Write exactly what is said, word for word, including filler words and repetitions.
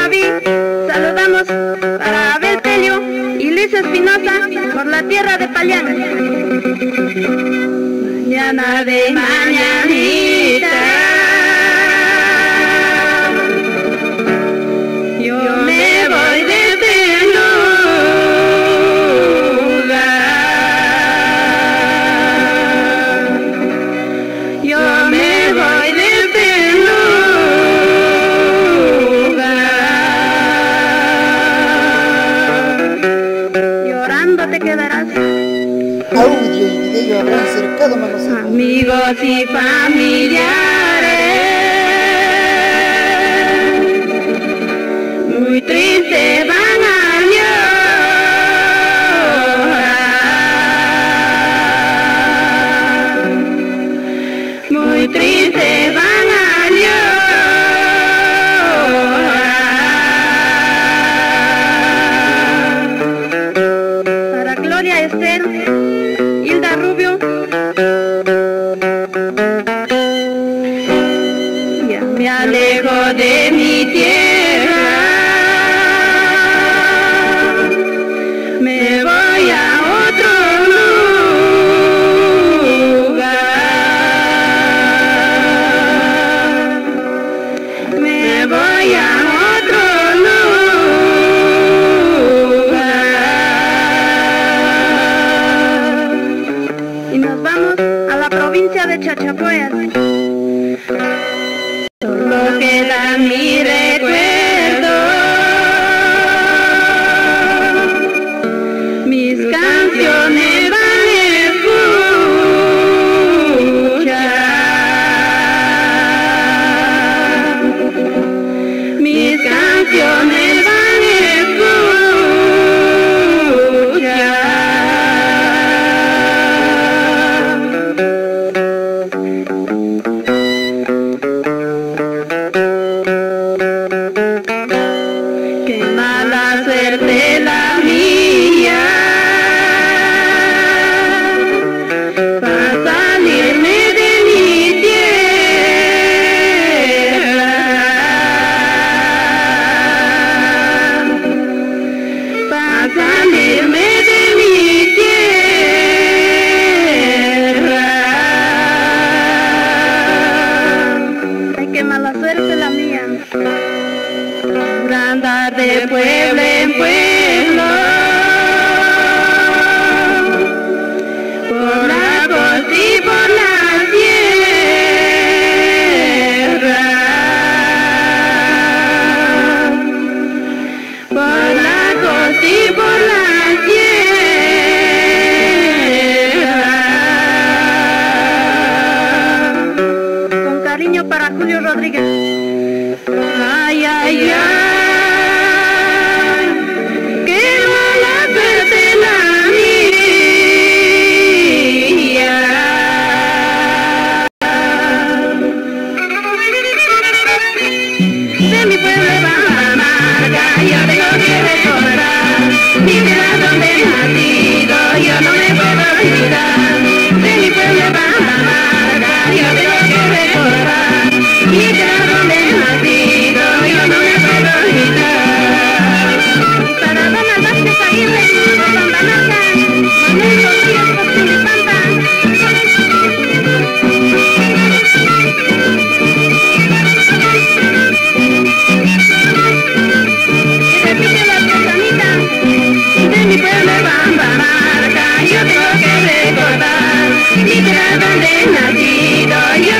Manaví, saludamos para Abel Telio y Luis Espinosa por la tierra de Paliana. Mañana de mañanita, yo me voy de este lugar, yo me voy de este lugar, llorando te quedarás. Audio y video habrán cercado manos. Amigos y familiares, muy tristes van a llorar, muy tristes van a llorar. Para Gloria Esther, Hilda Rubio, ya me alejo de mi tierra, me voy a otro lugar, me voy a otro lugar, y nos vamos a la provincia de Chachapoyas. Solo queda mi recuerdo, mis canciones van a escuchar, mis canciones van a escuchar. Qué mala suerte la mía, para salirme de mi tierra, para salirme de mi tierra. Ay, qué mala suerte la mía, por andar de pueblo en pueblo, por la costa y por la sierra, por la costa y por la sierra. Con cariño para Julio Rodríguez. Ay, ay, ay. De mi pueblo Bajamarca, yo tengo que recordar mi ciudad donde he nacido, yo no me puedo olvidar. De mi pueblo Bajamarca, yo tengo que recordar mi ciudad donde he nacido, yo no me puedo olvidar. Para Don Vázquez Aguirre, Santa Marta, Manuel Rodríguez Costilipampa. De mi pueblo Bajamarca, yo tengo que recordar mi tierra donde he nacido, yo